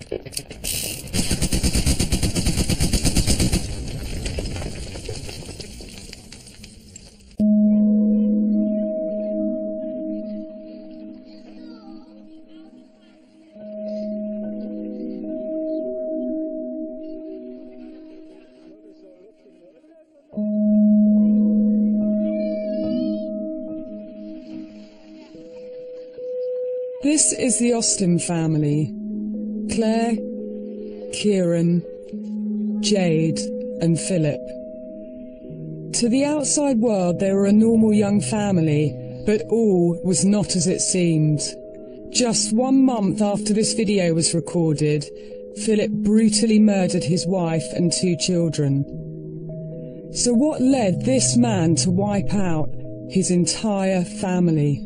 This is the Austin family. Claire, Kieran, Jade and Philip. To the outside world they were a normal young family, but all was not as it seemed. Just 1 month after this video was recorded, Philip brutally murdered his wife and 2 children. So what led this man to wipe out his entire family?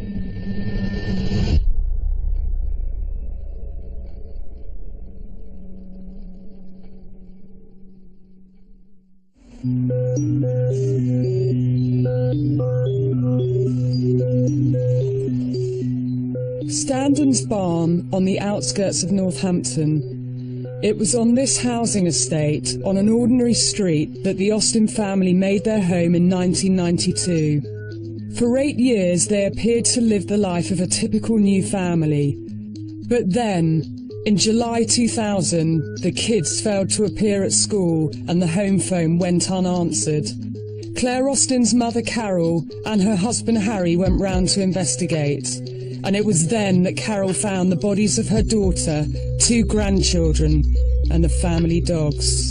Standon's Barn on the outskirts of Northampton. It was on this housing estate, on an ordinary street, that the Austin family made their home in 1992. For 8 years they appeared to live the life of a typical new family. But then, in July 2000, the kids failed to appear at school and the home phone went unanswered. Claire Austin's mother Carol and her husband Harry went round to investigate. And it was then that Carol found the bodies of her daughter, 2 grandchildren and the family dogs.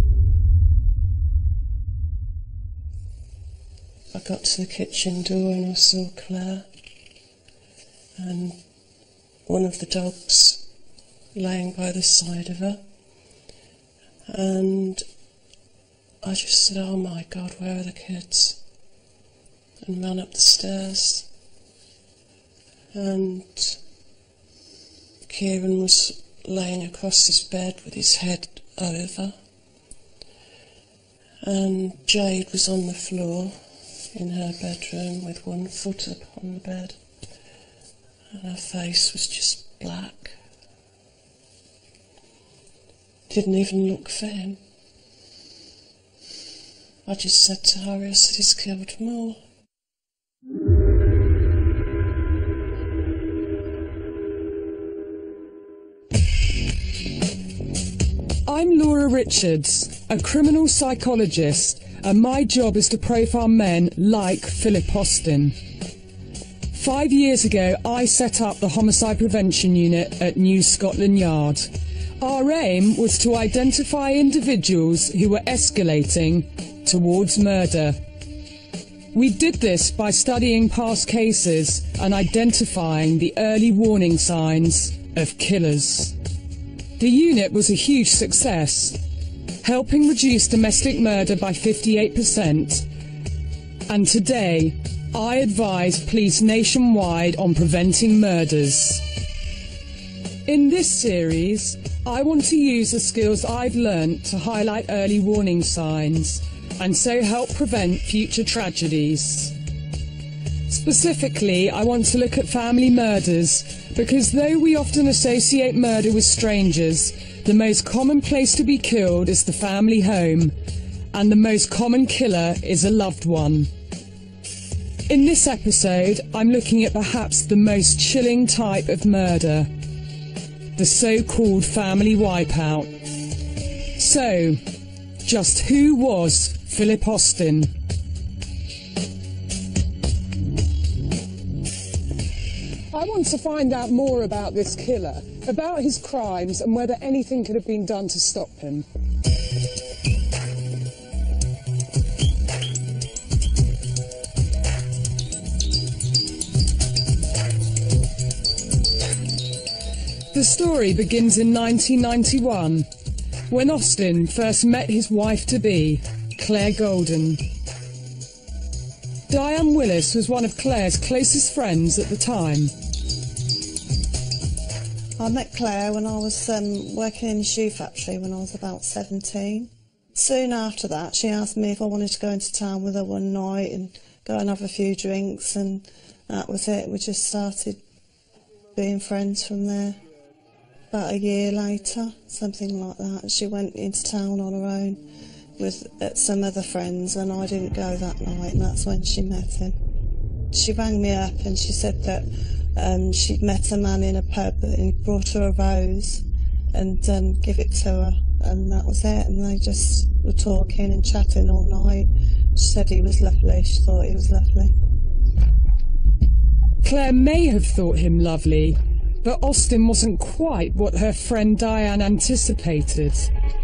I got to the kitchen door and I saw Claire and one of the dogs laying by the side of her, and I just said, oh my God, where are the kids? And ran up the stairs, and Kieran was laying across his bed with his head over, and Jade was on the floor in her bedroom with 1 foot up on the bed, and her face was just black. Didn't even look for him. I just said to Harry, I said, he's killed them all. I'm Laura Richards, a criminal psychologist, and my job is to profile men like Philip Austin. 5 years ago, I set up the Homicide Prevention Unit at New Scotland Yard. Our aim was to identify individuals who were escalating towards murder. We did this by studying past cases and identifying the early warning signs of killers. The unit was a huge success, helping reduce domestic murder by 58%. And today, I advise police nationwide on preventing murders. In this series, I want to use the skills I've learnt to highlight early warning signs and so help prevent future tragedies. Specifically, I want to look at family murders because though we often associate murder with strangers, the most common place to be killed is the family home, and the most common killer is a loved one. In this episode, I'm looking at perhaps the most chilling type of murder, the so-called family wipeout. So, just who was Philip Austin? I want to find out more about this killer, about his crimes and whether anything could have been done to stop him. The story begins in 1991, when Austin first met his wife-to-be, Claire Golden. Diane Willis was one of Claire's closest friends at the time. I met Claire when I was working in a shoe factory when I was about 17. Soon after that, she asked me if I wanted to go into town with her one night and go and have a few drinks, and that was it. We just started being friends from there. about a year later, something like that. She went into town on her own with some other friends, and I didn't go that night, and that's when she met him. She rang me up and she said that she'd met a man in a pub and he brought her a rose and give it to her, and that was it. And they just were talking and chatting all night. She said he was lovely. She thought he was lovely. Claire may have thought him lovely, but Austin wasn't quite what her friend Diane anticipated.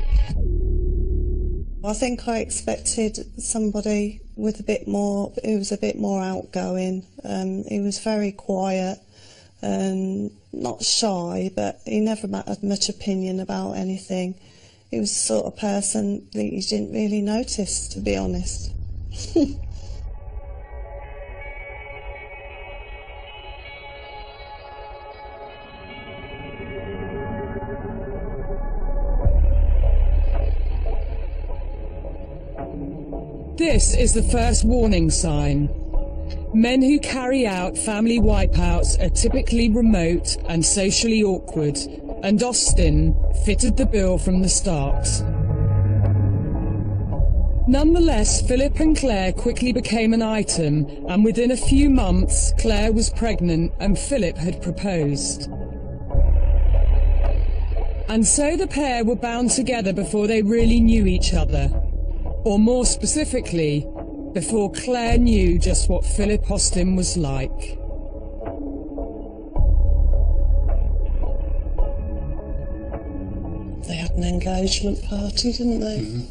I think I expected somebody with who was a bit more outgoing. He was very quiet and not shy, but he never had much opinion about anything. He was the sort of person that you didn't really notice, to be honest. This is the first warning sign. Men who carry out family wipeouts are typically remote and socially awkward, and Austin fitted the bill from the start. Nonetheless, Philip and Claire quickly became an item, and within a few months, Claire was pregnant and Philip had proposed. And so the pair were bound together before they really knew each other. Or more specifically, before Claire knew just what Philip Austin was like. They had an engagement party, didn't they? Mm-hmm.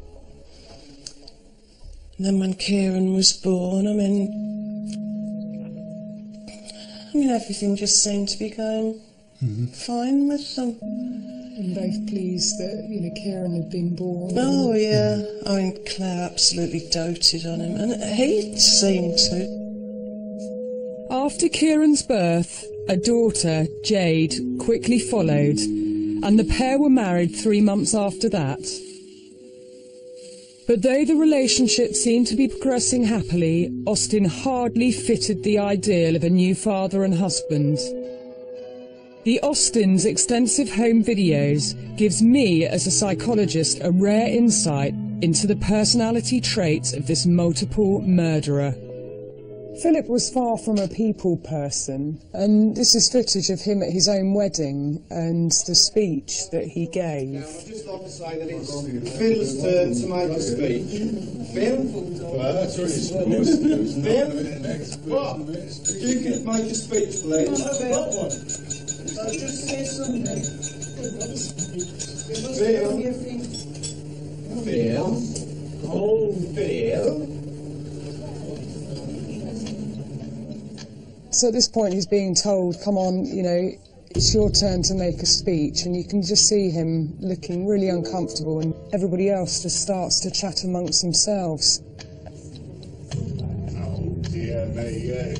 And then when Kieran was born, I mean, everything just seemed to be going fine with them. And both pleased that, Kieran had been born. Oh, yeah. I mean, Claire absolutely doted on him, and he seemed to. After Kieran's birth, a daughter, Jade, quickly followed, and the pair were married 3 months after that. But though the relationship seemed to be progressing happily, Austin hardly fitted the ideal of a new father and husband. The Austins' extensive home videos gives me, as a psychologist, a rare insight into the personality traits of this multiple murderer. Philip was far from a people person, and this is footage of him at his own wedding and the speech that he gave. Now, I'd just like to say that it's Phil's turn to make a speech. Phil? That's what he's supposed to do. Phil? What? If you could make a speech, please. Phil? Just say something. Phil? Oh, Phil? So at this point he's being told, come on, it's your turn to make a speech, and you can just see him looking really uncomfortable, and everybody else just starts to chat amongst themselves. Oh dear me,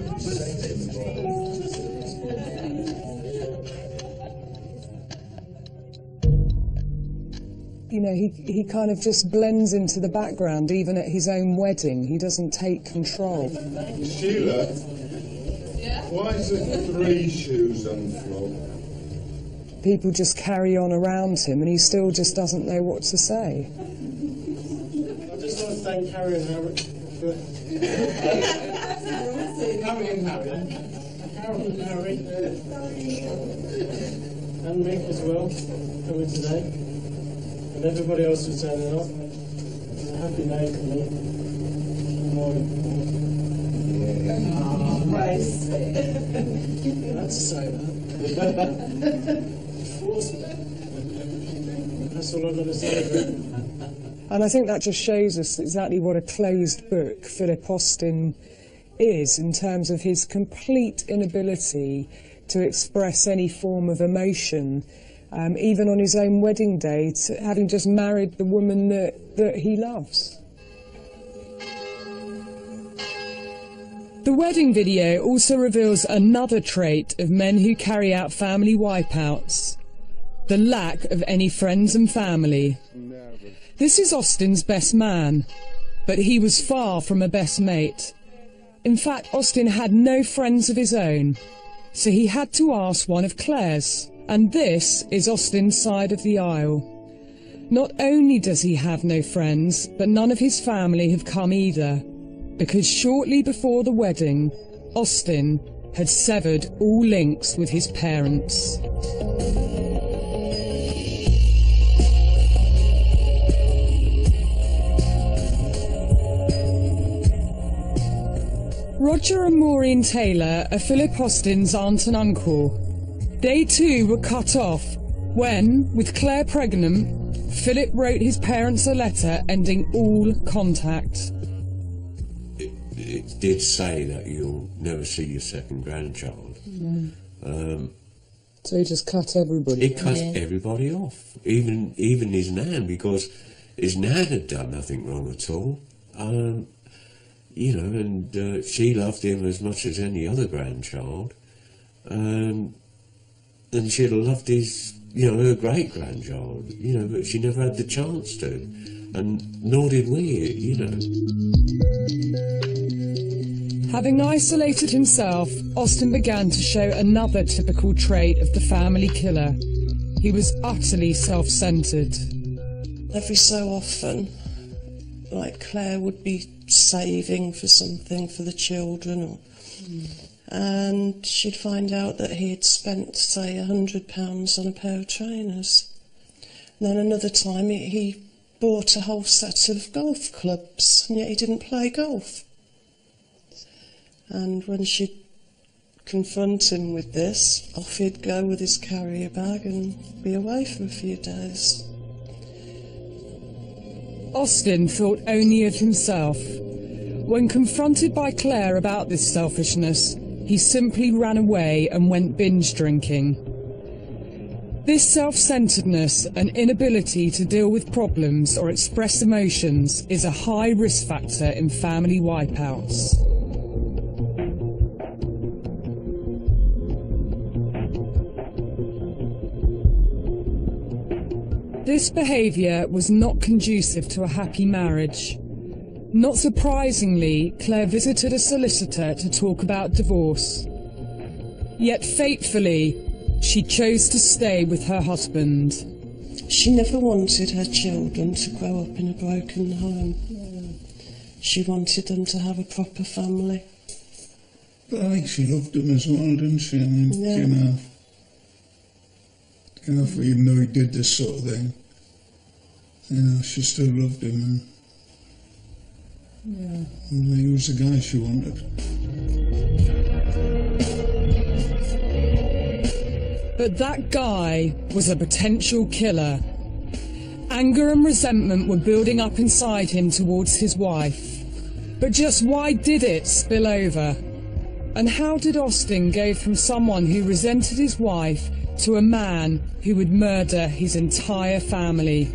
He kind of just blends into the background, even at his own wedding. He doesn't take control. Sheila? Why is there 3 shoes on the floor? People just carry on around him, and he still just doesn't know what to say. I just want to thank Harry and Harry. Harry and Harry. Harold and Harry. And Mick as well, coming today. And everybody else who's turning up. It's a happy day for me. Good morning. Grace. That's to say that. That's all I've got to say. And I think that just shows us exactly what a closed book Philip Austin is, in terms of his complete inability to express any form of emotion, even on his own wedding day, having just married the woman that he loves. The wedding video also reveals another trait of men who carry out family wipeouts: the lack of any friends and family. This is Austin's best man, but he was far from a best mate. In fact, Austin had no friends of his own, so he had to ask one of Claire's, And this is Austin's side of the aisle. Not only does he have no friends, but none of his family have come either, because shortly before the wedding, Austin had severed all links with his parents. Roger and Maureen Taylor are Philip Austin's aunt and uncle. They too were cut off when, with Claire pregnant, Philip wrote his parents a letter ending all contact. It did say that you'll never see your second grandchild. So he just cut everybody It cut everybody off, even his nan, because his nan had done nothing wrong at all. You know, and she loved him as much as any other grandchild. And she'd have loved his, you know, her great-grandchild, you know, but she never had the chance to. And nor did we, you know. Having isolated himself, Austin began to show another typical trait of the family killer. He was utterly self-centred. Every so often, like Claire would be saving for something for the children, and she'd find out that he had spent, say, £100 on a pair of trainers. And then another time he bought a whole set of golf clubs, and yet he didn't play golf. And when she'd confront him with this, off he'd go with his carrier bag and be away for a few days. Austin thought only of himself. When confronted by Claire about this selfishness, he simply ran away and went binge drinking. This self-centeredness and inability to deal with problems or express emotions is a high risk factor in family wipeouts. This behaviour was not conducive to a happy marriage. Not surprisingly, Claire visited a solicitor to talk about divorce. Yet fatefully, she chose to stay with her husband. She never wanted her children to grow up in a broken home. She wanted them to have a proper family. But I think she loved him as well, didn't she? I mean, you know, even though he did this sort of thing, you know, she still loved him, and he was the guy she wanted. But that guy was a potential killer. Anger and resentment were building up inside him towards his wife. But just why did it spill over? And how did Austin go from someone who resented his wife to a man who would murder his entire family?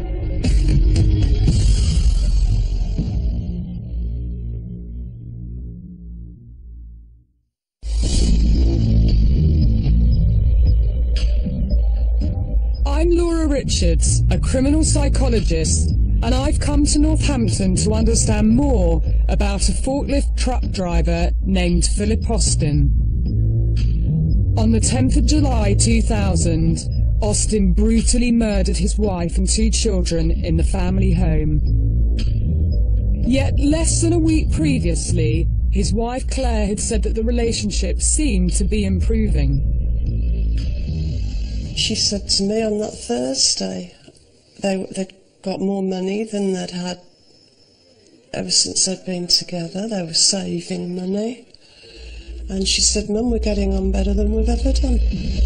I'm Laura Richards, a criminal psychologist, and I've come to Northampton to understand more about a forklift truck driver named Philip Austin. On the 10th of July 2000, Austin brutally murdered his wife and 2 children in the family home. Yet less than a week previously, his wife Claire had said that the relationship seemed to be improving. She said to me on that Thursday they'd got more money than they'd had ever since they'd been together. They were saving money. And she said, Mum, we're getting on better than we've ever done.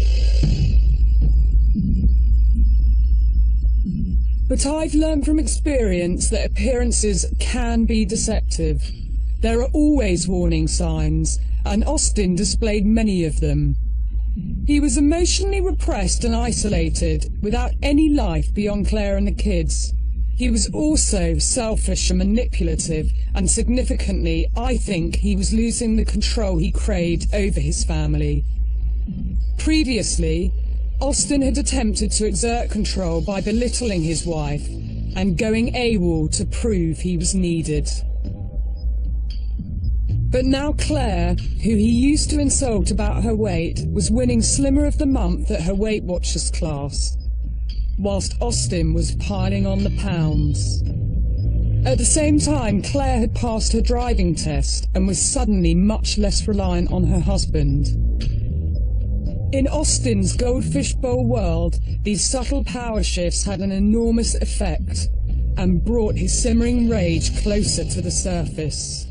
But I've learned from experience that appearances can be deceptive. There are always warning signs, and Austin displayed many of them. He was emotionally repressed and isolated, without any life beyond Claire and the kids. He was also selfish and manipulative, and significantly, I think he was losing the control he craved over his family. Previously, Austin had attempted to exert control by belittling his wife and going AWOL to prove he was needed. But now Claire, who he used to insult about her weight, was winning Slimmer of the Month at her Weight Watchers class, whilst Austin was piling on the pounds. At the same time, Claire had passed her driving test and was suddenly much less reliant on her husband. In Austin's Goldfish Bowl world, these subtle power shifts had an enormous effect and brought his simmering rage closer to the surface.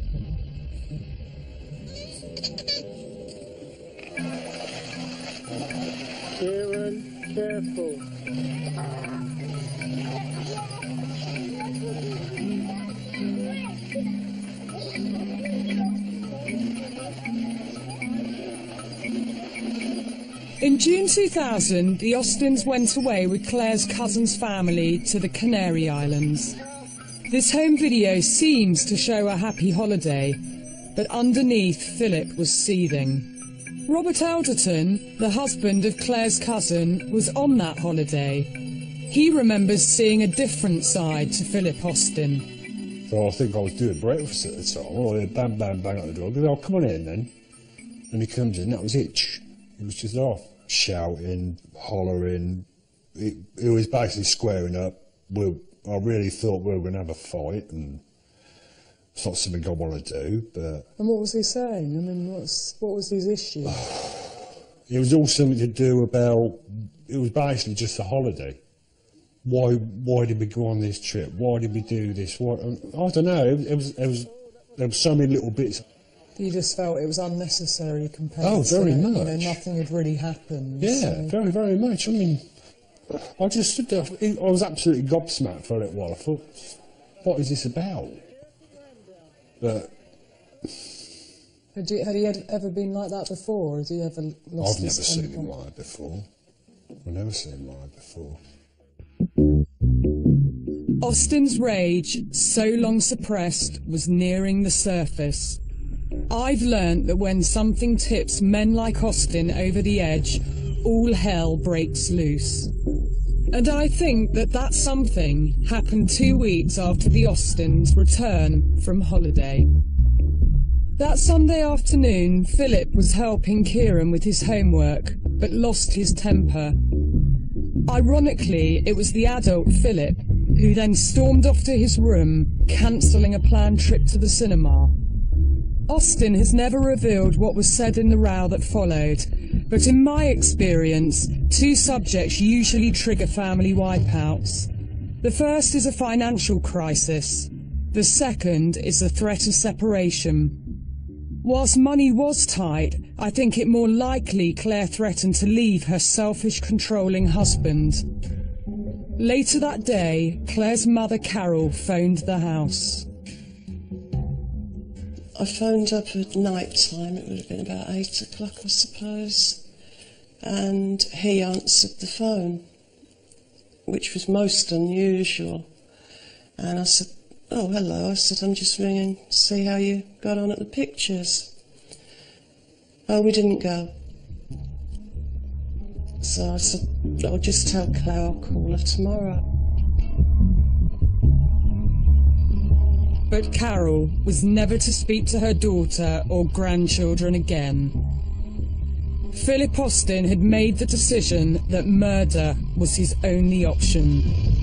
Kieran, careful. In June 2000, the Austins went away with Claire's cousin's family to the Canary Islands. This home video seems to show a happy holiday, but underneath Philip was seething. Robert Alderton, the husband of Claire's cousin, was on that holiday. He remembers seeing a different side to Philip Austin. So I think I was doing breakfast at the time. I heard bang, bang, bang at the door. I go, oh, come on in then. And he comes in, that was it. He was just off, shouting, hollering. It was basically squaring up. I really thought we were going to have a fight, and it's not something I want to do, but... And what was he saying? I mean, what was his issue? It was all something to do about... It was basically just a holiday. Why did we go on this trip? Why did we do this? I don't know. There were so many little bits. You just felt it was unnecessary compared to... Oh, very much. You know, nothing had really happened. Yeah, so. very, very much. I mean, I just stood there. I was absolutely gobsmacked for a little while. I thought, what is this about? But... Had he ever been like that before? Has he ever lost I've never his seen temper? him like that before. I've never seen him like that before. Austin's rage, so long suppressed, was nearing the surface. I've learnt that when something tips men like Austin over the edge, all hell breaks loose. And I think that something happened 2 weeks after the Austins' return from holiday. That Sunday afternoon, Philip was helping Kieran with his homework, but lost his temper. Ironically, it was the adult Philip who then stormed off to his room, cancelling a planned trip to the cinema. Austin has never revealed what was said in the row that followed, but in my experience, two subjects usually trigger family wipeouts. The first is a financial crisis. The second is the threat of separation. Whilst money was tight, I think it more likely Claire threatened to leave her selfish, controlling husband. Later that day, Claire's mother Carol phoned the house. I phoned up at night time, it would have been about 8 o'clock I suppose, and he answered the phone, which was most unusual. And I said, oh hello, I said, I'm just ringing to see how you got on at the pictures. Oh, we didn't go. So I said, I'll just tell Claire I'll call her tomorrow. But Carol was never to speak to her daughter or grandchildren again. Philip Austin had made the decision that murder was his only option.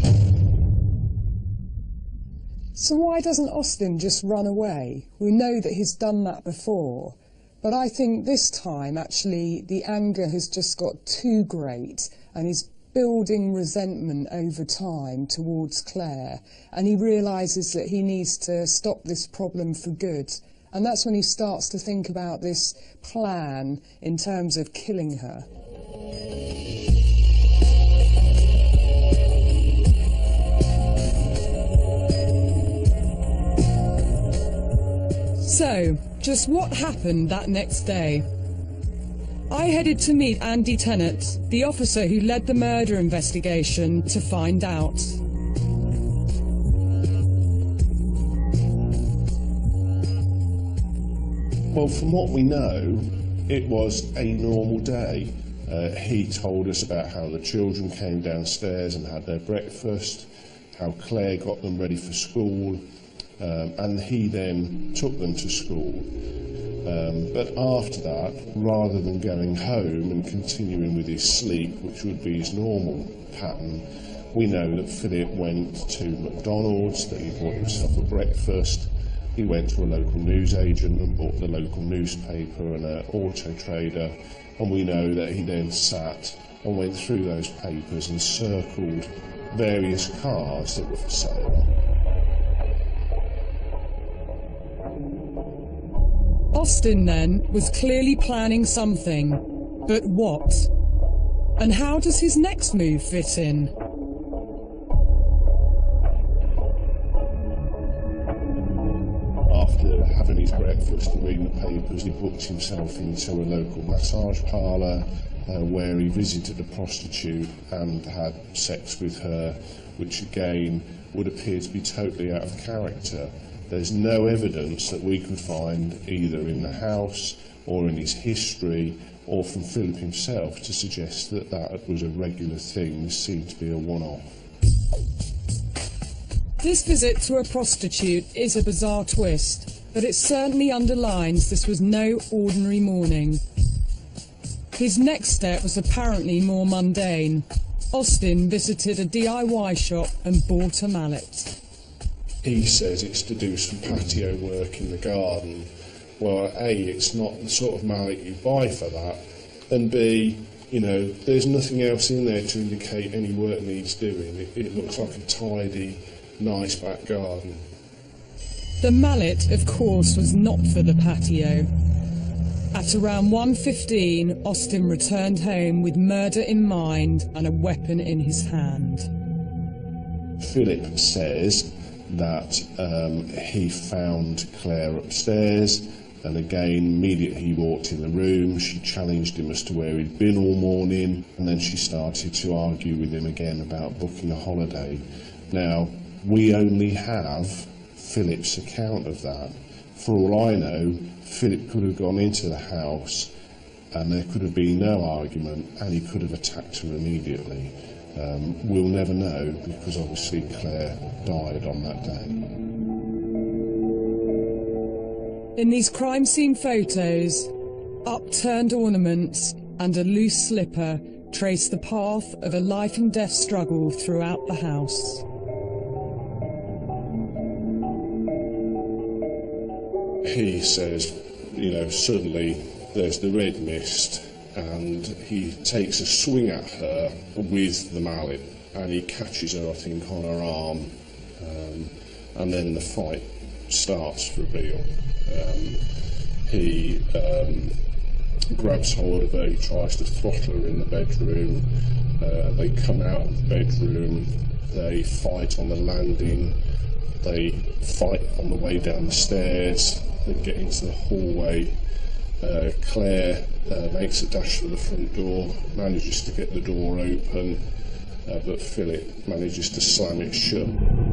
So why doesn't Austin just run away? We know that he's done that before, but I think this time actually the anger has just got too great and he's building resentment over time towards Claire, and he realises that he needs to stop this problem for good. And that's when he starts to think about this plan in terms of killing her. So, just what happened that next day? I headed to meet Andy Tennant, the officer who led the murder investigation, to find out. Well, from what we know, it was a normal day. He told us about how the children came downstairs and had their breakfast, how Claire got them ready for school, and he then took them to school. But after that, rather than going home and continuing with his sleep, which would be his normal pattern, we know that Philip went to McDonald's, that he bought himself a breakfast, he went to a local newsagent and bought the local newspaper and an auto trader, and we know that he then sat and went through those papers and circled various cars that were for sale. Austin, then, was clearly planning something. But what? And how does his next move fit in? After having his breakfast and reading the papers, he booked himself into a local massage parlour where he visited a prostitute and had sex with her, which again would appear to be totally out of character. There's no evidence that we could find either in the house or in his history or from Philip himself to suggest that that was a regular thing. This seemed to be a one-off. This visit to a prostitute is a bizarre twist, but it certainly underlines this was no ordinary morning. His next step was apparently more mundane. Austin visited a DIY shop and bought a mallet. He says it's to do some patio work in the garden. Well, A, it's not the sort of mallet you buy for that, and B, you know, there's nothing else in there to indicate any work needs doing. It looks like a tidy, nice back garden. The mallet, of course, was not for the patio. At around 1:15, Austin returned home with murder in mind and a weapon in his hand. Philip says that he found Claire upstairs, and again, immediately he walked in the room, she challenged him as to where he'd been all morning, and then she started to argue with him again about booking a holiday. Now, we only have Philip's account of that. For all I know, Philip could have gone into the house and there could have been no argument and he could have attacked her immediately. We'll never know because obviously Claire died on that day. In these crime scene photos, upturned ornaments and a loose slipper trace the path of a life and death struggle throughout the house. He says, you know, suddenly there's the red mist and he takes a swing at her with the mallet and he catches her, I think, on her arm, and then the fight starts for real. He grabs hold of her, he tries to throttle her in the bedroom, they come out of the bedroom, they fight on the landing, they fight on the way down the stairs, they get into the hallway. Claire makes a dash for the front door, manages to get the door open, but Philip manages to slam it shut.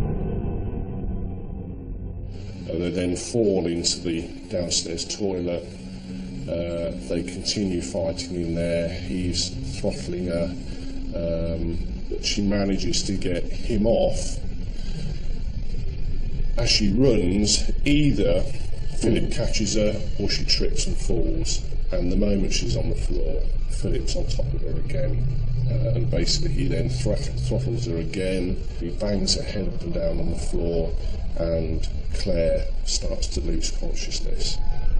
They then fall into the downstairs toilet. They continue fighting in there. He's throttling her, but she manages to get him off. As she runs, either Philip catches her or she trips and falls, and the moment she's on the floor, Philip's on top of her again, and basically he then throttles her again. He bangs her head up and down on the floor, and Claire starts to lose consciousness.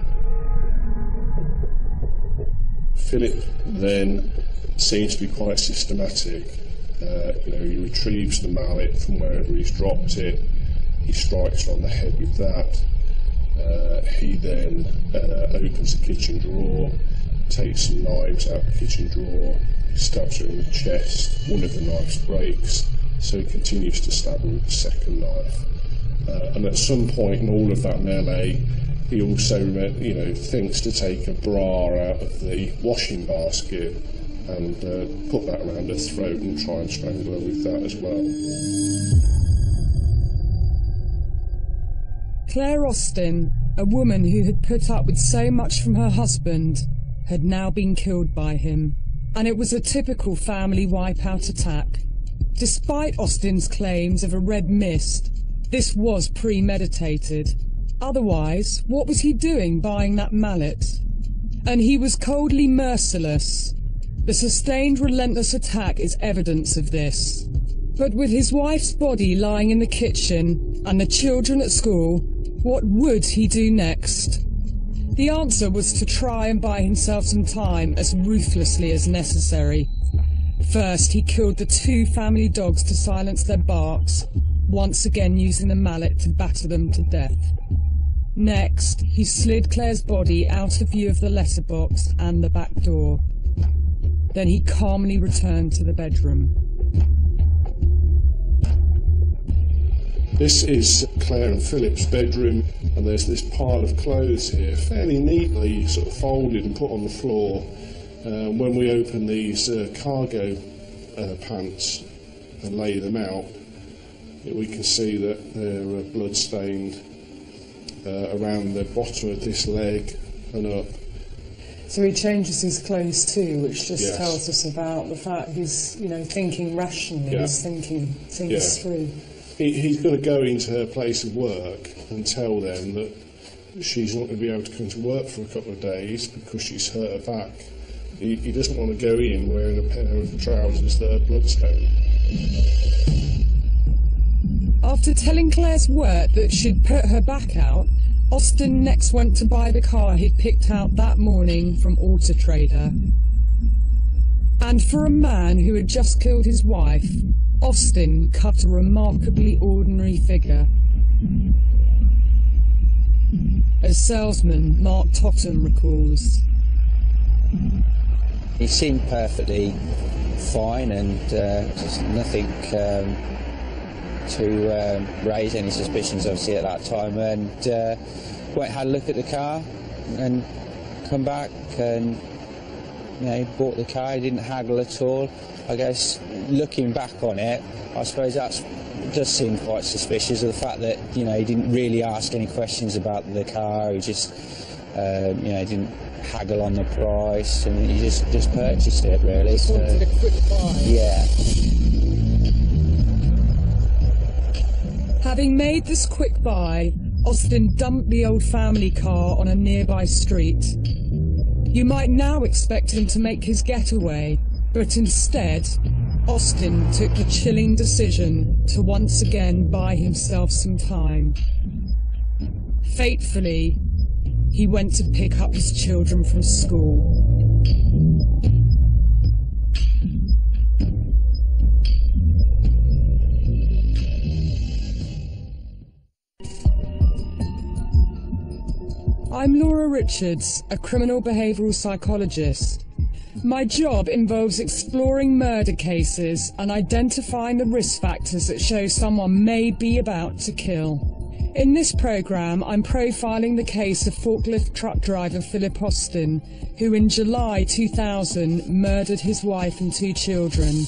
Philip then seems to be quite systematic. He retrieves the mallet from wherever he's dropped it. He strikes her on the head with that. He then opens the kitchen drawer, takes some knives out of the kitchen drawer, stabs her in the chest. One of the knives breaks, so he continues to stab her with the second knife. And at some point in all of that melee, he also, thinks to take a bra out of the washing basket and put that around her throat and try and strangle her with that as well. Claire Austin, a woman who had put up with so much from her husband, had now been killed by him. And it was a typical family wipeout attack. Despite Austin's claims of a red mist, This was premeditated. Otherwise, what was he doing buying that mallet? And he was coldly merciless. The sustained, relentless attack is evidence of this. But with his wife's body lying in the kitchen and the children at school, what would he do next? The answer was to try and buy himself some time as ruthlessly as necessary. First, he killed the 2 family dogs to silence their barks, once again using the mallet to batter them to death. Next, he slid Claire's body out of view of the letterbox and the back door. Then he calmly returned to the bedroom. This is Claire and Philip's bedroom, and there's this pile of clothes here, fairly neatly sort of folded and put on the floor. When we open these cargo pants and lay them out, we can see that they're blood-stained around the bottom of this leg and up. So he changes his clothes too, which just Yes. tells us about the fact he's, thinking rationally, he's thinking things through. He's going to go into her place of work and tell them that she's not going to be able to come to work for a couple of days because she's hurt her back. He doesn't want to go in wearing a pair of trousers that are bloodstained. After telling Claire's work that she'd put her back out, Austin next went to buy the car he'd picked out that morning from Auto Trader. And for a man who had just killed his wife, Austin cut a remarkably ordinary figure. As salesman Mark Totten recalls. He seemed perfectly fine and just nothing to raise any suspicions obviously at that time, and went and had a look at the car and come back and bought the car. He didn't haggle at all. I guess looking back on it, I suppose that does seem quite suspicious of the fact that he didn't really ask any questions about the car. He just didn't haggle on the price, and he just purchased it really. Just wanted a quick buy. Yeah. Having made this quick buy, Austin dumped the old family car on a nearby street. You might now expect him to make his getaway, but instead, Austin took the chilling decision to once again buy himself some time. Fatefully, he went to pick up his children from school. I'm Laura Richards, a criminal behavioural psychologist. My job involves exploring murder cases and identifying the risk factors that show someone may be about to kill. In this programme, I'm profiling the case of forklift truck driver Philip Austin, who in July 2000 murdered his wife and 2 children.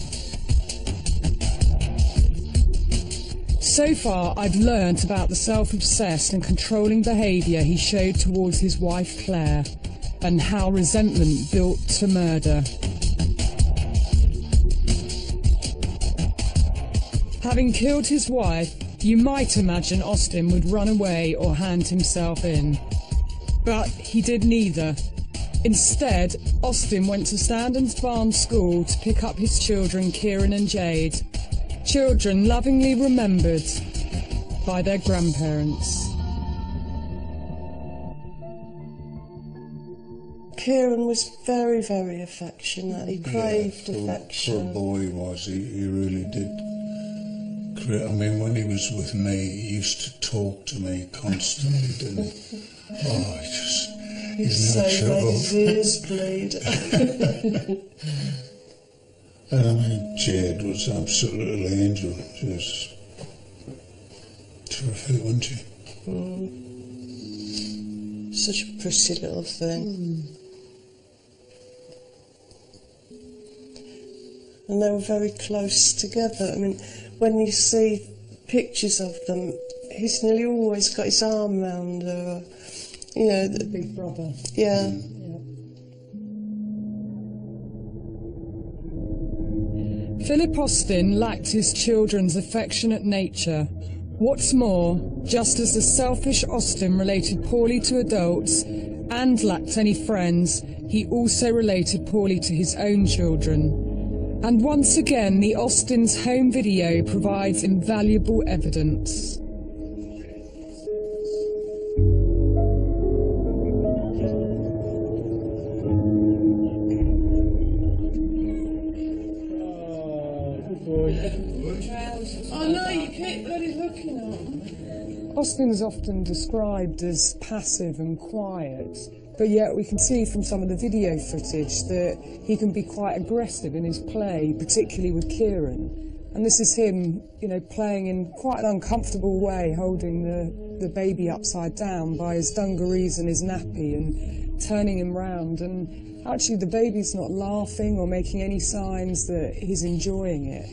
So far, I've learnt about the self-obsessed and controlling behaviour he showed towards his wife Claire, and how resentment built to murder. Having killed his wife, you might imagine Austin would run away or hand himself in. But he did neither. Instead, Austin went to Standens Barn School to pick up his children Kieran and Jade, children lovingly remembered by their grandparents. Kieran was very, very affectionate. He craved affection. For a boy, he was. He really did. I mean, when he was with me, he used to talk to me constantly, didn't he? Oh, he's never shut up. His ears bleed. And I mean, Jade was absolutely an angel. She was terrific, wasn't she? Such a pretty little thing. And they were very close together. I mean, when you see pictures of them, he's nearly always got his arm round her. The big brother. Yeah. Philip Austin lacked his children's affectionate nature, What's more, just as the selfish Austin related poorly to adults and lacked any friends, he also related poorly to his own children. And once again, the Austin's home video provides invaluable evidence. I know, you keep bloody looking at him. Austin is often described as passive and quiet, but yet we can see from some of the video footage that he can be quite aggressive in his play, particularly with Kieran. And this is him, you know, playing in quite an uncomfortable way, holding the baby upside down by his dungarees and his nappy and turning him round. And actually the baby's not laughing or making any signs that he's enjoying it.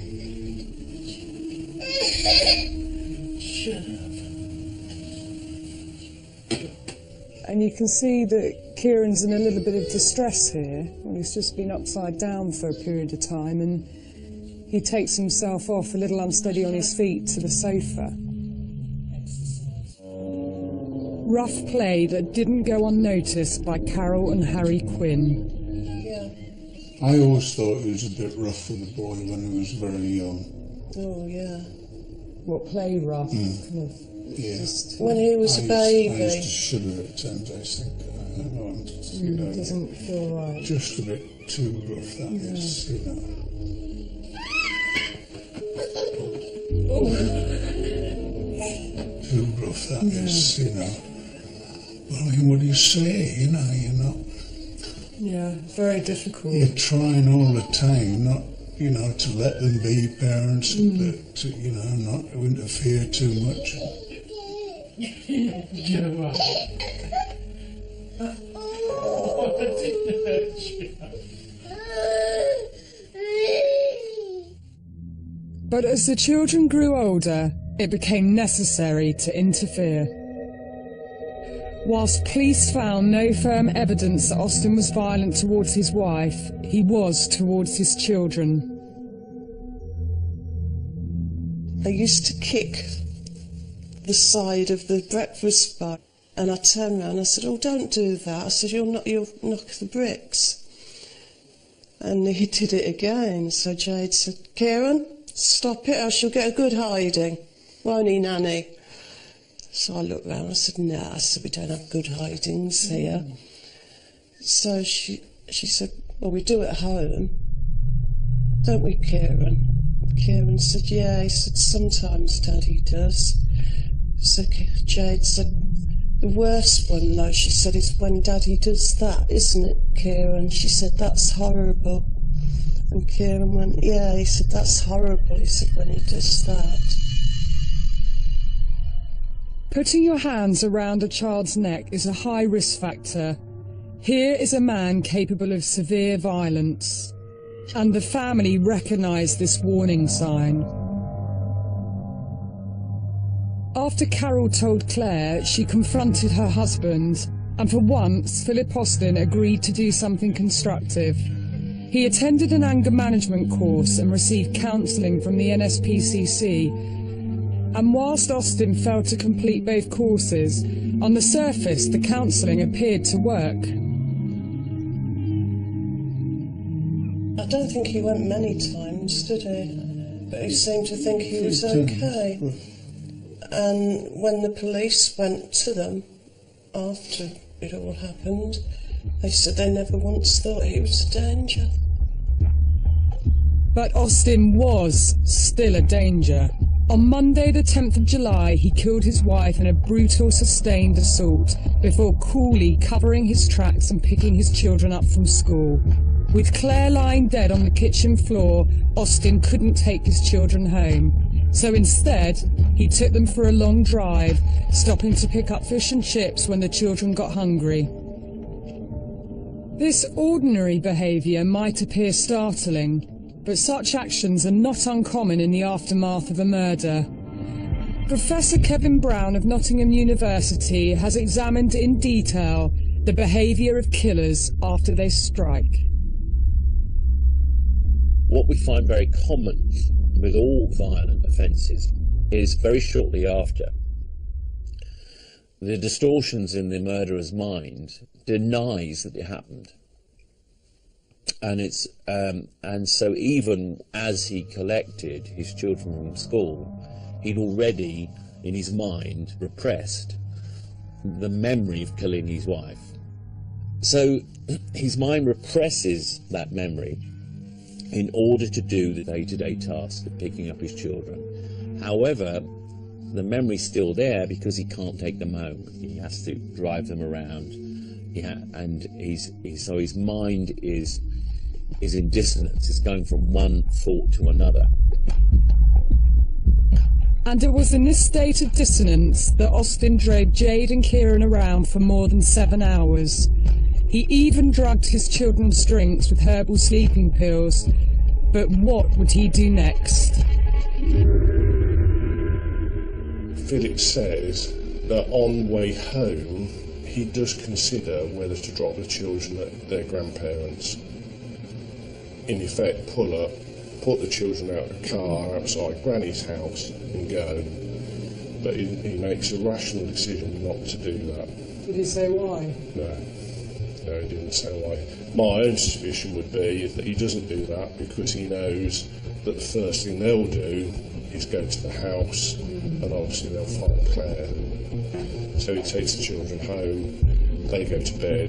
And you can see that Kieran's in a little bit of distress here. Well, he's just been upside down for a period of time, and he takes himself off a little unsteady on his feet to the sofa. Rough play that didn't go unnoticed by Carol and Harry Quinn. Yeah. I always thought he was a bit rough with the boy when he was very young. Oh, yeah. What, play rough? Kind of Yeah. When he was a baby. I used to shudder at times. I think, you know, doesn't feel right. just a bit too rough, that is, you know. Too rough, that is, you know. Well, I mean, what do you say, you know, you're not... Yeah, very difficult. You're trying all the time, not, you know, to let them be parents, but to, you know, not to interfere too much. But as the children grew older, it became necessary to interfere. Whilst police found no firm evidence that Austin was violent towards his wife, he was towards his children. I used to kick the side of the breakfast bar, and I turned around and I said, "Oh, don't do that." I said, you'll knock the bricks. And he did it again. So Jade said, "Kieran, stop it or she'll get a good hiding. Won't he, Nanny?" So I looked round and I said, "No," I said, "we don't have good hidings here." So she said, "Well, we do at home, don't we, Kieran?" Kieran said, "Yeah." He said, "Sometimes Daddy does." So Jade said, "The worst one, though," she said, "is when Daddy does that, isn't it, Kieran?" She said, "That's horrible." And Kieran went, "Yeah." He said, "That's horrible." He said, "When he does that." Putting your hands around a child's neck is a high risk factor. Here is a man capable of severe violence, and the family recognised this warning sign. After Carol told Claire, she confronted her husband, and for once Philip Austin agreed to do something constructive. He attended an anger management course and received counselling from the NSPCC. And whilst Austin failed to complete both courses, on the surface the counselling appeared to work. I don't think he went many times, did he? But he seemed to think he was okay. And when the police went to them after it all happened, they said they never once thought he was a danger. But Austin was still a danger. On Monday the 10th of July, he killed his wife in a brutal, sustained assault before coolly covering his tracks and picking his children up from school. With Claire lying dead on the kitchen floor, Austin couldn't take his children home. So instead, he took them for a long drive, stopping to pick up fish and chips when the children got hungry. This ordinary behaviour might appear startling, but such actions are not uncommon in the aftermath of a murder. Professor Kevin Brown of Nottingham University has examined in detail the behaviour of killers after they strike. What we find very common with all violent offences is very shortly after. The distortions in the murderer's mind denies that it happened. And so even as he collected his children from school, he'd already, in his mind, repressed the memory of killing his wife. So his mind represses that memory in order to do the day-to-day task of picking up his children. However, the memory's still there because he can't take them home. He has to drive them around. So his mind is in dissonance. It's going from one thought to another. And it was in this state of dissonance that Austin drove Jade and Kieran around for more than 7 hours. He even drugged his children's drinks with herbal sleeping pills. But what would he do next? Philip says that on the way home, he does consider whether to drop the children at their grandparents'. In effect, pull up, put the children out of the car outside Granny's house and go. But he makes a rational decision not to do that. Did he say why? No, he didn't say why. My own suspicion would be that he doesn't do that because he knows that the first thing they'll do is go to the house and obviously they'll find Claire. So he takes the children home, they go to bed.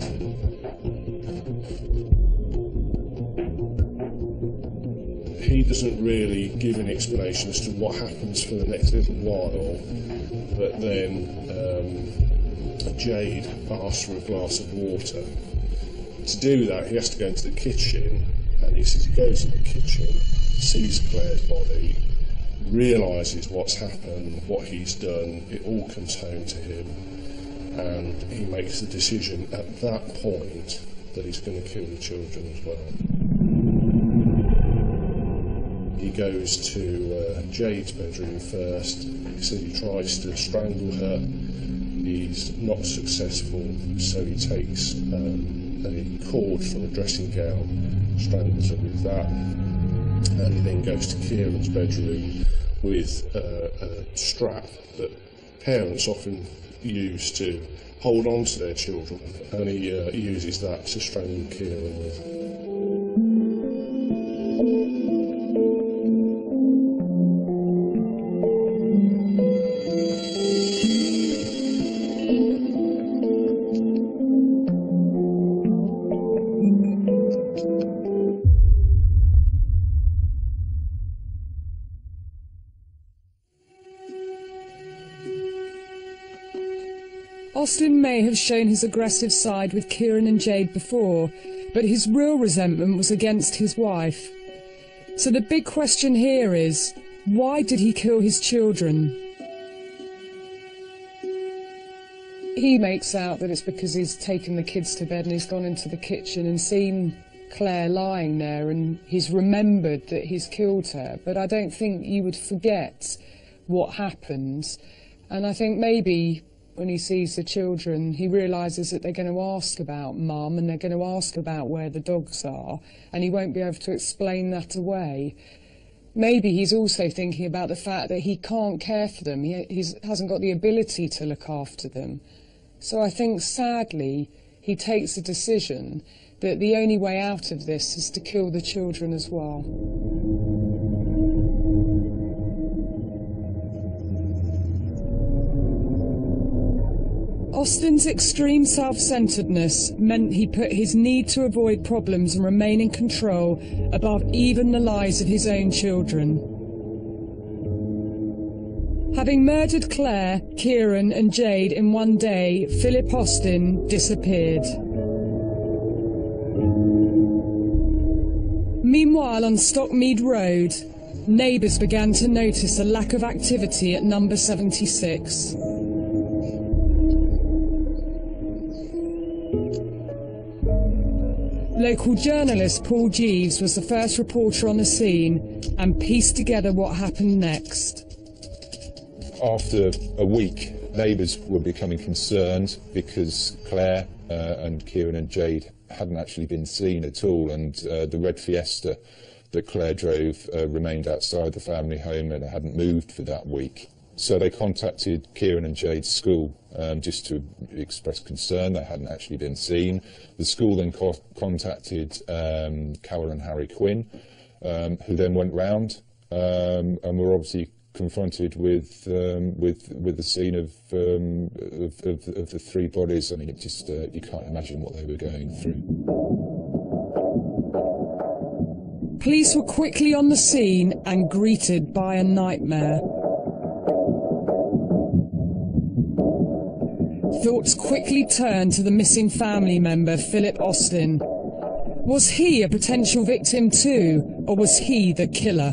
He doesn't really give an explanation as to what happens for the next little while, but then Jade asks for a glass of water. To do that, he has to go into the kitchen, and he says he goes in the kitchen, sees Claire's body, realises what's happened, what he's done, it all comes home to him, and he makes the decision at that point that he's going to kill the children as well. He goes to Jade's bedroom first. He says he tries to strangle her. He's not successful, so he takes a cord from a dressing gown, strangles her with that, and he then goes to Kieran's bedroom with a strap that parents often use to hold on to their children, and he uses that to strangle Kieran with. Austin may have shown his aggressive side with Kieran and Jade before, but his real resentment was against his wife. So the big question here is, why did he kill his children? He makes out that it's because he's taken the kids to bed and he's gone into the kitchen and seen Claire lying there and he's remembered that he's killed her. But I don't think you would forget what happened. And I think maybe when he sees the children, he realises that they're going to ask about Mum and they're going to ask about where the dogs are, and he won't be able to explain that away. Maybe he's also thinking about the fact that he can't care for them. He hasn't got the ability to look after them. So I think, sadly, he takes a decision that the only way out of this is to kill the children as well. Austin's extreme self-centeredness meant he put his need to avoid problems and remain in control above even the lives of his own children. Having murdered Claire, Kieran and Jade in one day, Philip Austin disappeared. Meanwhile, on Stockmead Road, neighbours began to notice a lack of activity at number 76. Local journalist Paul Jeeves was the first reporter on the scene and pieced together what happened next. After a week, neighbours were becoming concerned because Claire and Kieran and Jade hadn't actually been seen at all, and the red Fiesta that Claire drove remained outside the family home and hadn't moved for that week. So they contacted Kieran and Jade's school just to express concern. They hadn't actually been seen. The school then contacted Carol and Harry Quinn, who then went round and were obviously confronted with the scene of the three bodies. I mean, it just you can't imagine what they were going through. Police were quickly on the scene and greeted by a nightmare. Thoughts quickly turned to the missing family member, Philip Austin. Was he a potential victim too, or was he the killer?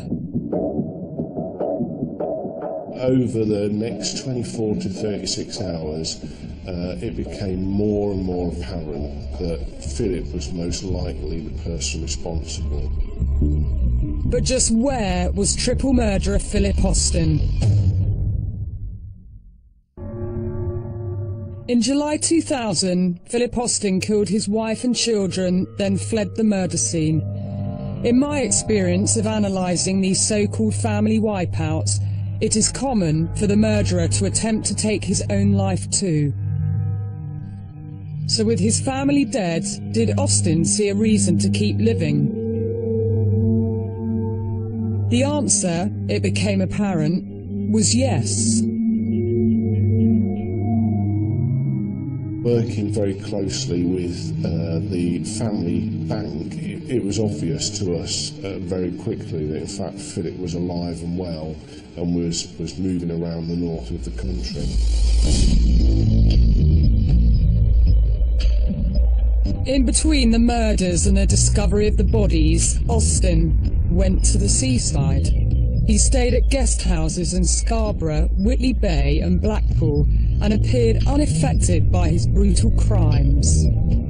Over the next 24 to 36 hours, it became more and more apparent that Philip was most likely the person responsible. But just where was triple murderer Philip Austin? In July 2000, Philip Austin killed his wife and children, then fled the murder scene. In my experience of analysing these so-called family wipeouts, it is common for the murderer to attempt to take his own life too. So with his family dead, did Austin see a reason to keep living? The answer, it became apparent, was yes. Working very closely with the family bank, it was obvious to us very quickly that in fact Philip was alive and well and was moving around the north of the country. In between the murders and the discovery of the bodies, Austin went to the seaside. He stayed at guest houses in Scarborough, Whitley Bay and Blackpool and appeared unaffected by his brutal crimes.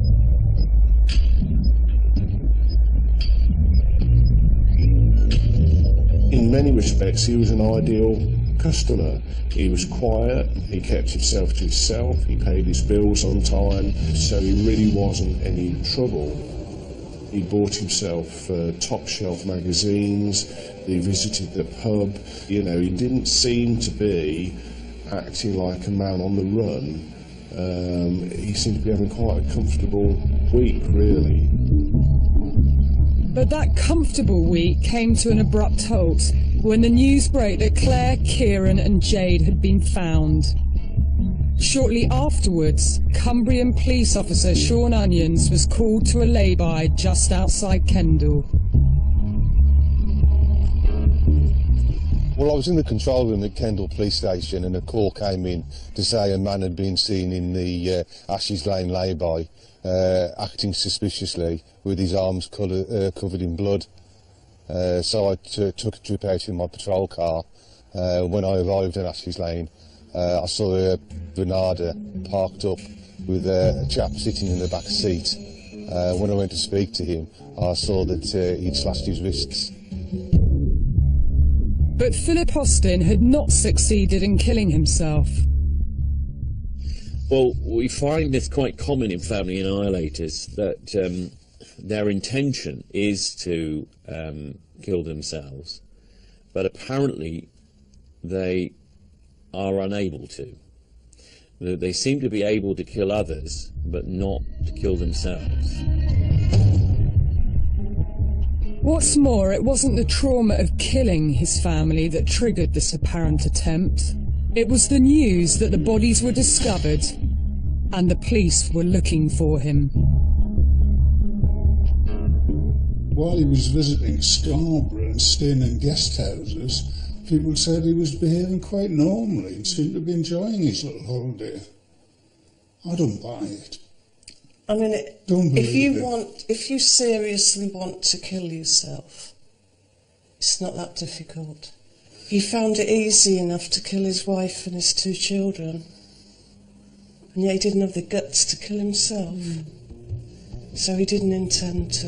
In many respects, he was an ideal customer. He was quiet, he kept himself to himself, he paid his bills on time, so he really wasn't any trouble. He bought himself top-shelf magazines, he visited the pub, you know, he didn't seem to be acting like a man on the run. He seemed to be having quite a comfortable week, really. But that comfortable week came to an abrupt halt when the news broke that Claire, Kieran and Jade had been found. Shortly afterwards, Cumbrian police officer Sean Onions was called to a lay-by just outside Kendal. Well, I was in the control room at Kendal Police Station and a call came in to say a man had been seen in the Ashes Lane lay-by, acting suspiciously with his arms covered in blood. So I took a trip out in my patrol car. When I arrived at Ashes Lane, I saw a Granada parked up with a chap sitting in the back seat. When I went to speak to him, I saw that he'd slashed his wrists. But Philip Austin had not succeeded in killing himself. Well, we find this quite common in family annihilators, that their intention is to kill themselves, but apparently they are unable to. They seem to be able to kill others, but not to kill themselves. What's more, it wasn't the trauma of killing his family that triggered this apparent attempt. It was the news that the bodies were discovered and the police were looking for him. While he was visiting Scarborough and staying in guest houses, people said he was behaving quite normally and seemed to be enjoying his little holiday. I don't buy it. I mean, if you seriously want to kill yourself, it's not that difficult. He found it easy enough to kill his wife and his 2 children, and yet he didn't have the guts to kill himself. So he didn't intend to.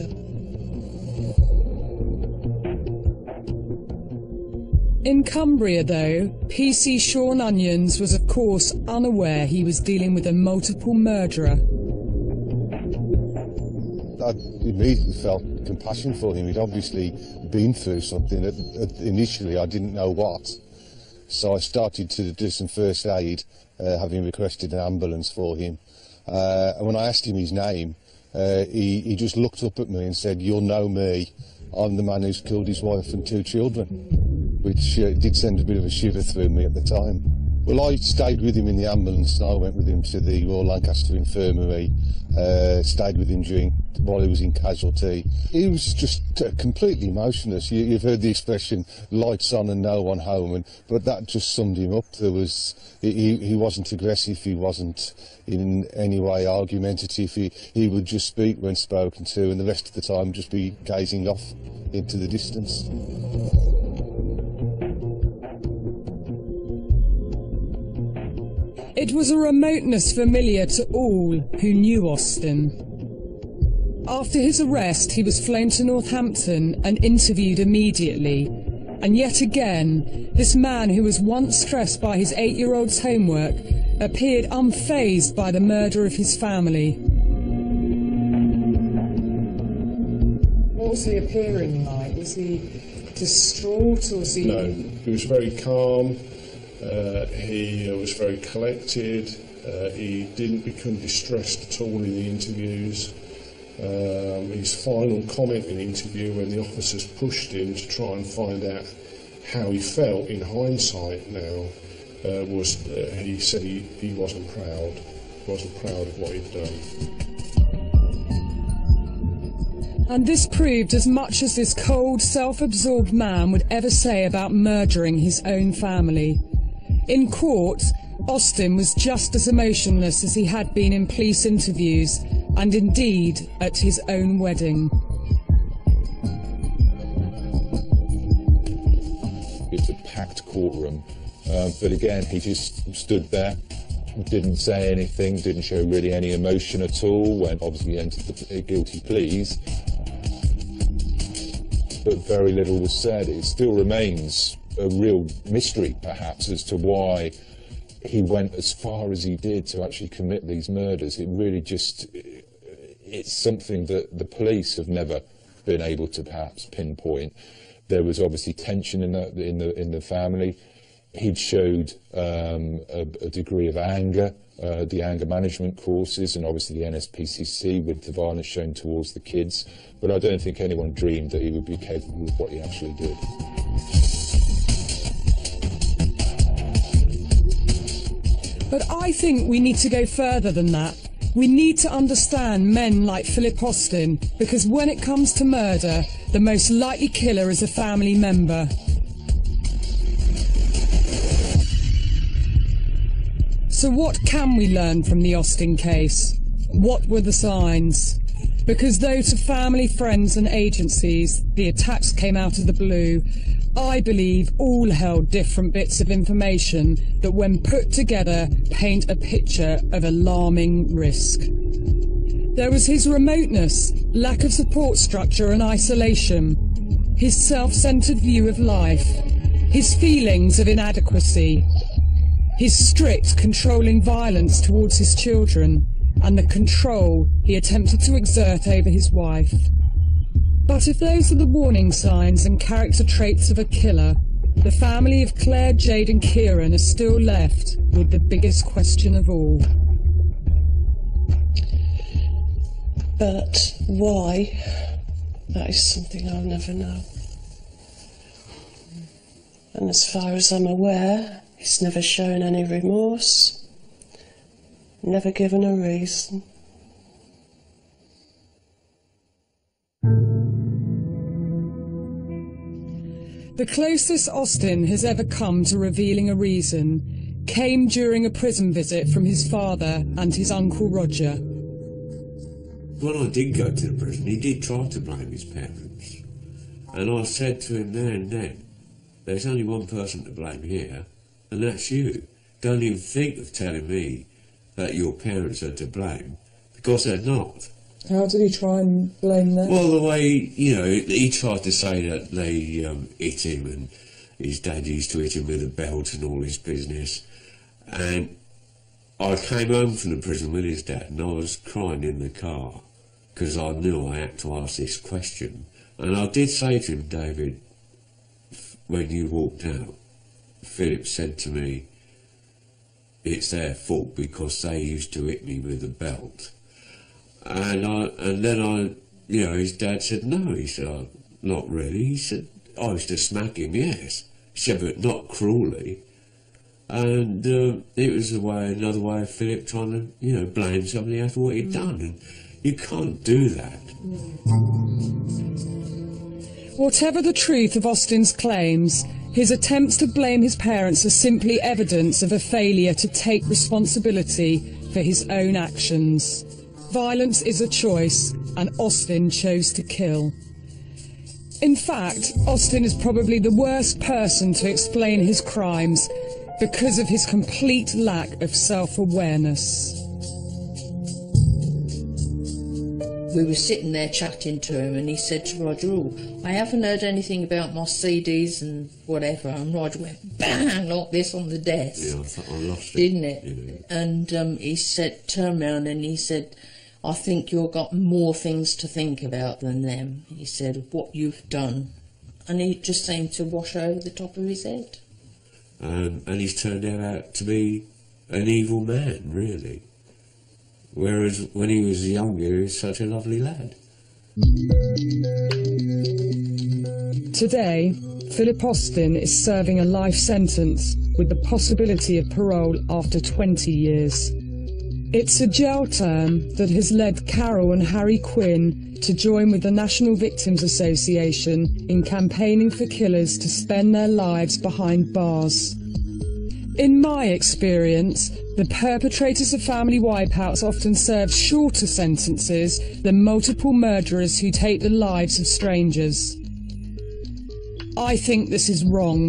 In Cumbria, though, PC Sean Onions was of course unaware he was dealing with a multiple murderer. I immediately felt compassion for him. He'd obviously been through something. Initially, I didn't know what. So I started to do some first aid, having requested an ambulance for him. And when I asked him his name, he just looked up at me and said, "You'll know me. I'm the man who's killed his wife and 2 children," which did send a bit of a shiver through me at the time. Well, I stayed with him in the ambulance, and I went with him to the Royal Lancaster Infirmary, stayed with him while he was in casualty. He was just completely emotionless. You've heard the expression, lights on and no one home, but that just summed him up. He wasn't aggressive, he wasn't in any way argumentative, he would just speak when spoken to, and the rest of the time just be gazing off into the distance. It was a remoteness familiar to all who knew Austin. After his arrest, he was flown to Northampton and interviewed immediately. And yet again, this man who was once stressed by his 8-year-old's homework appeared unfazed by the murder of his family. What was he appearing like? Was he distraught, or was he... No, he was very calm. He was very collected. He didn't become distressed at all in the interviews. His final comment in the interview, when the officers pushed him to try and find out how he felt in hindsight now, was he said he wasn't proud. He wasn't proud of what he'd done. And this proved as much as this cold, self-absorbed man would ever say about murdering his own family. In court, Austin was just as emotionless as he had been in police interviews, and indeed at his own wedding. It's a packed courtroom, but again, he just stood there, didn't say anything, didn't show really any emotion at all when obviously he entered the guilty pleas. But very little was said. It still remains a real mystery, perhaps, as to why he went as far as he did to actually commit these murders. It really just, it's something that the police have never been able to perhaps pinpoint. There was obviously tension in the family. He'd showed a degree of anger, the anger management courses, and obviously the NSPCC with the violence shown towards the kids. But I don't think anyone dreamed that he would be capable of what he actually did. But I think we need to go further than that. We need to understand men like Philip Austin, because when it comes to murder, the most likely killer is a family member. So what can we learn from the Austin case? What were the signs? Because though to family, friends and agencies the attacks came out of the blue, I believe all held different bits of information that when put together paint a picture of alarming risk. There was his remoteness, lack of support structure and isolation, his self-centred view of life, his feelings of inadequacy, his strict controlling violence towards his children, and the control he attempted to exert over his wife. But if those are the warning signs and character traits of a killer, the family of Claire, Jade and Kieran are still left with the biggest question of all. But why? That is something I'll never know. And as far as I'm aware, he's never shown any remorse, never given a reason. The closest Austin has ever come to revealing a reason came during a prison visit from his father and his uncle Roger. When I did go to the prison, he did try to blame his parents. And I said to him there and then, there's only one person to blame here, and that's you. Don't even think of telling me that your parents are to blame, because they're not. How did he try and blame them? Well, the way, he tried to say that they hit him, and his dad used to hit him with a belt and all his business. And I came home from the prison with his dad, and I was crying in the car. because I knew I had to ask this question. And I did say to him, David, when you walked out, Philip said to me, it's their fault because they used to hit me with a belt. And then you know, his dad said, no. He said, oh, not really. He said, I used to smack him, yes. He said, but not cruelly. And it was another way of Philip trying to, you know, blame somebody else for what he'd done. And you can't do that. Whatever the truth of Austin's claims, his attempts to blame his parents are simply evidence of a failure to take responsibility for his own actions. Violence is a choice, and Austin chose to kill. In fact, Austin is probably the worst person to explain his crimes because of his complete lack of self-awareness. We were sitting there chatting to him, and he said to Roger, oh, I haven't heard anything about my CDs and whatever. And Roger went bang like this on the desk. Yeah, I thought I lost it. Didn't it? Yeah. And he said, turned around and he said, I think you've got more things to think about than them. He said, what you've done. And he just seemed to wash over the top of his head. And he's turned out to be an evil man, really. Whereas when he was younger, he was such a lovely lad. Today, Philip Austin is serving a life sentence with the possibility of parole after 20 years. It's a jail term that has led Carol and Harry Quinn to join with the National Victims Association in campaigning for killers to spend their lives behind bars. In my experience, the perpetrators of family wipeouts often serve shorter sentences than multiple murderers who take the lives of strangers. I think this is wrong.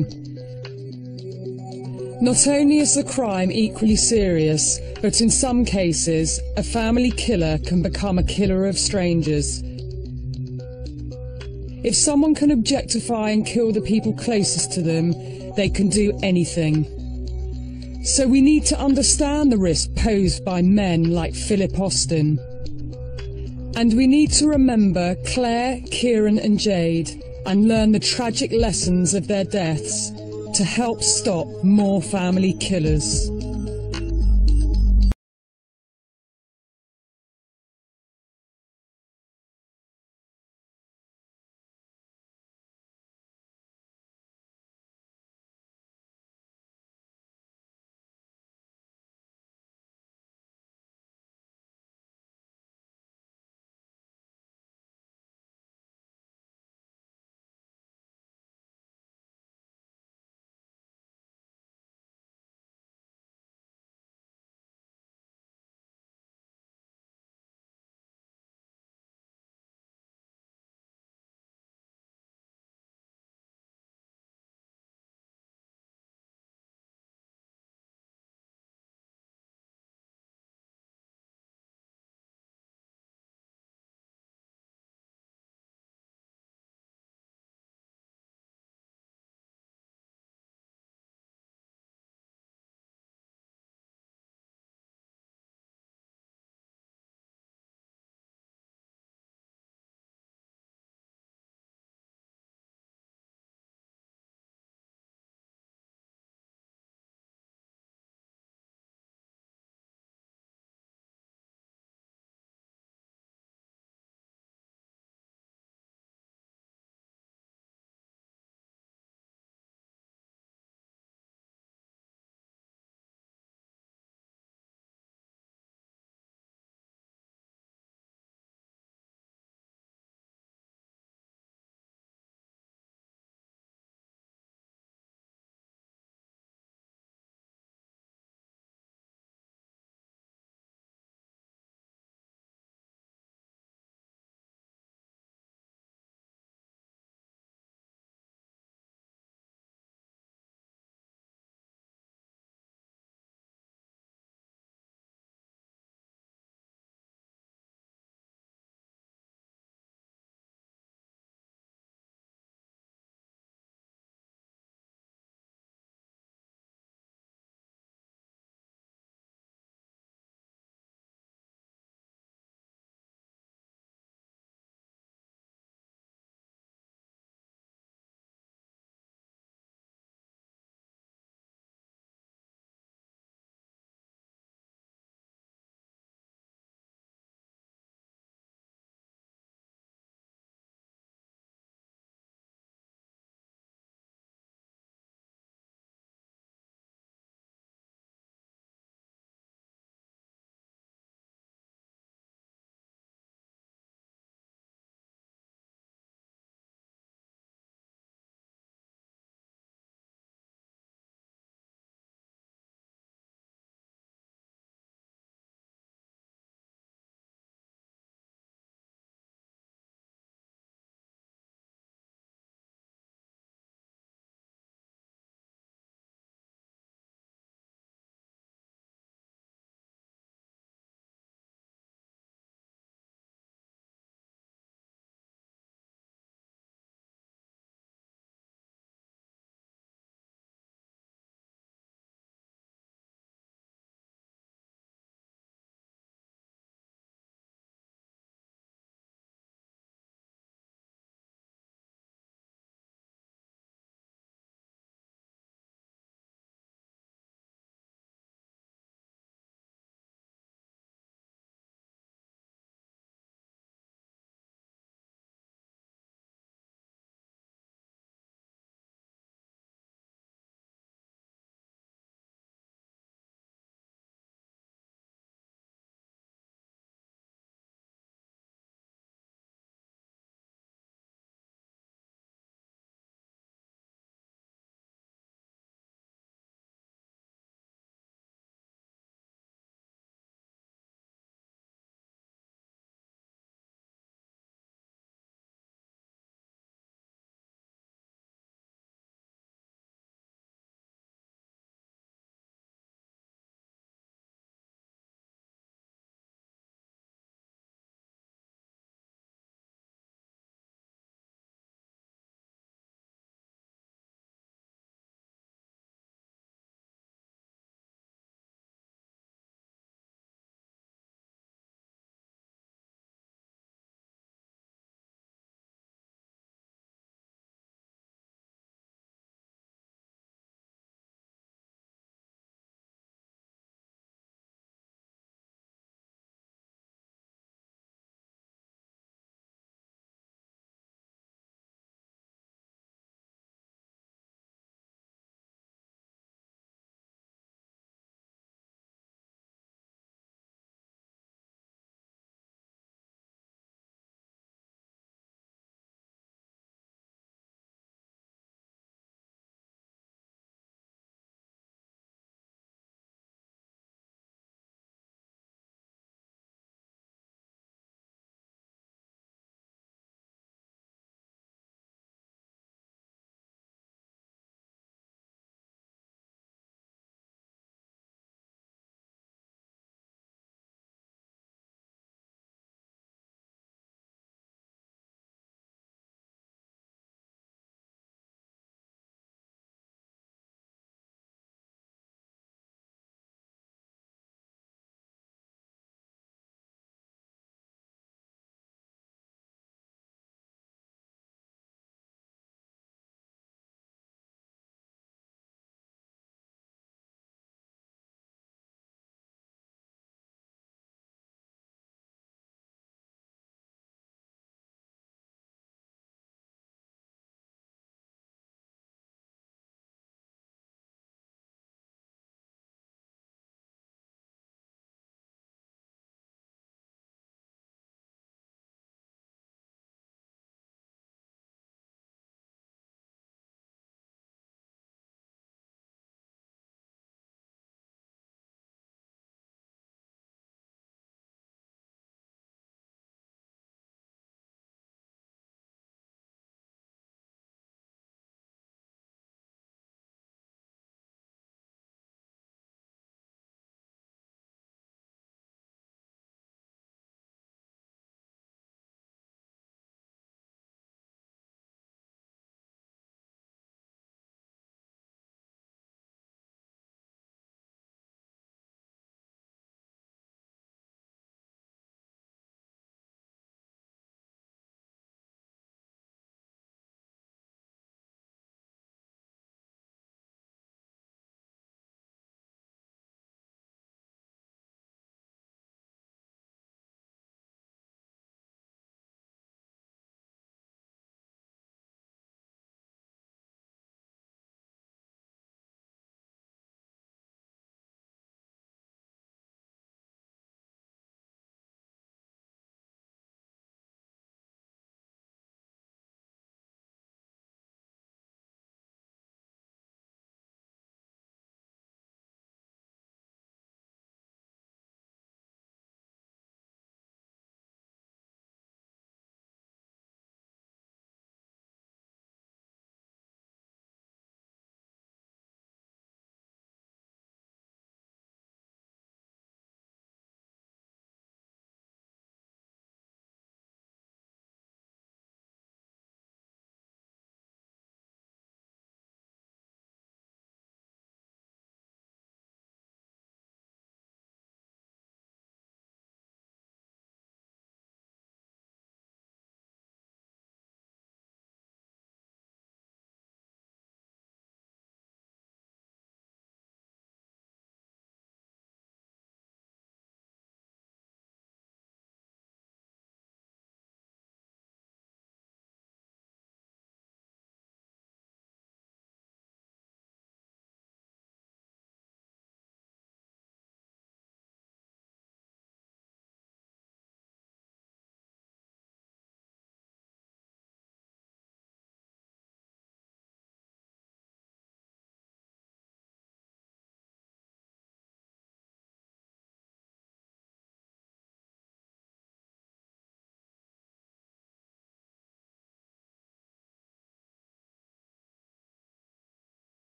Not only is the crime equally serious, but in some cases, a family killer can become a killer of strangers. If someone can objectify and kill the people closest to them, they can do anything. So we need to understand the risk posed by men like Philip Austin. And we need to remember Claire, Kieran and Jade and learn the tragic lessons of their deaths to help stop more family killers.